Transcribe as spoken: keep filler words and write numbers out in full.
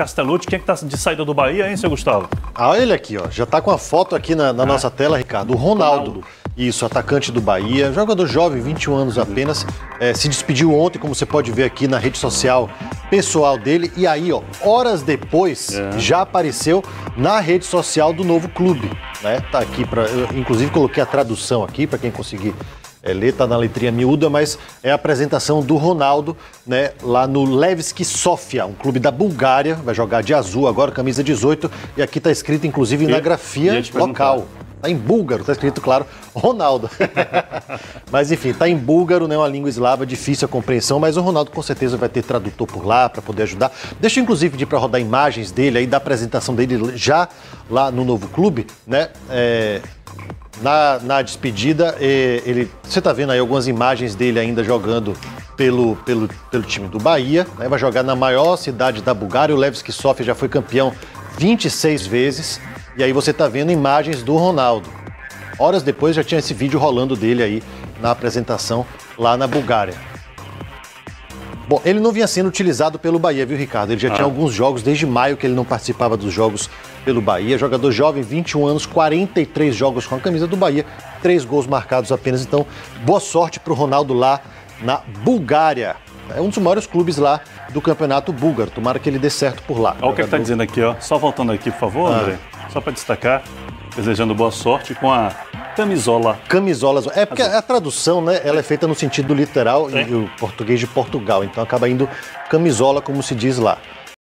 Castellucci. Quem é que tá de saída do Bahia, hein, seu Gustavo? Ah, ele aqui, ó. Já tá com a foto aqui na, na ah. nossa tela, Ricardo. O Ronaldo. Ronaldo. Isso, atacante do Bahia, jogador jovem, vinte e um anos apenas, é, se despediu ontem, como você pode ver aqui na rede social pessoal dele, e aí, ó, horas depois, é. já apareceu na rede social do novo clube, né? Tá aqui, pra, eu, inclusive coloquei a tradução aqui, para quem conseguir é, ler, tá na letrinha miúda, mas é a apresentação do Ronaldo, né, lá no Levski Sofia, um clube da Bulgária, vai jogar de azul agora, camisa dezoito, e aqui tá escrito, inclusive, na grafia local. Tá em búlgaro, tá escrito, claro, Ronaldo. Mas enfim, tá em búlgaro, né, uma língua eslava, difícil a compreensão, mas o Ronaldo com certeza vai ter tradutor por lá para poder ajudar. Deixa eu inclusive pedir para rodar imagens dele aí, da apresentação dele já lá no novo clube, né? É, na, na despedida, ele, você tá vendo aí algumas imagens dele ainda jogando pelo, pelo, pelo time do Bahia, né? Vai jogar na maior cidade da Bulgária, o Levski Sofia já foi campeão vinte e seis vezes. E aí você tá vendo imagens do Ronaldo. Horas depois já tinha esse vídeo rolando dele aí na apresentação lá na Bulgária. Bom, ele não vinha sendo utilizado pelo Bahia, viu, Ricardo? Ele já ah. tinha alguns jogos, desde maio que ele não participava dos jogos pelo Bahia. Jogador jovem, vinte e um anos, quarenta e três jogos com a camisa do Bahia, três gols marcados apenas. Então, boa sorte pro Ronaldo lá na Bulgária. É um dos maiores clubes lá do campeonato búlgaro. Tomara que ele dê certo por lá. Olha o que ele tá dizendo aqui, ó. Só voltando aqui, por favor, André. Ah. Só para destacar, desejando boa sorte com a camisola. Camisolas. É porque a tradução, né, ela é feita no sentido literal e o português de Portugal. Então acaba indo camisola, como se diz lá.